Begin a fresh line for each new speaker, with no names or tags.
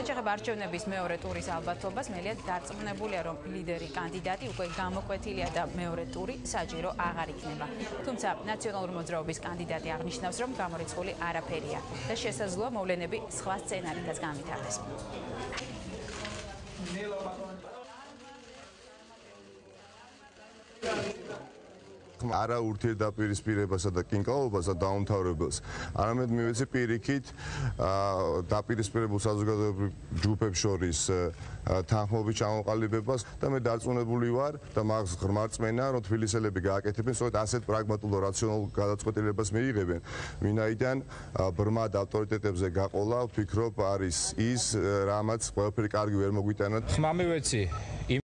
განაჩაღებ არჩევნების მეორე ტურის ალბათობას მელიად დარწმუნებულია, რომ ლიდერი კანდიდატი უკვე გამოკვეთილია და მეორე ტური საჭირო აღარ იქნება. თუმცა ნაციონალური მოძრაობის კანდიდატი აღნიშნავს, რომ გამორიცხული არაფერია და შესაძლოა მოვლენები სხვა სცენარითაც განვითარდეს.
არა ურთიერთდაპირისპირებასა და კინკაობასა დაუმთავრებელს, არამედ მივეცი პირიქით დაპირისპირებულ საზოგადოებრივ ჯგუფებს შორის თანხმობის ჩამოყალიბებას და მე დარწმუნებული ვარ და მაგ ღრმა რწმენა, რომ თბილისელები გააკეთებენ სწორედ ასეთ პრაგმატულ და რაციონალურ გადაწყვეტილებას მიიღებენ, ვინაიდან ბრმად ავტორიტეტებზე გაყოლა, ვფიქრობ, არის ის, რამაც ყველაფერი კარგი ვერ მოგვიტანათ.
ხმა მივეცი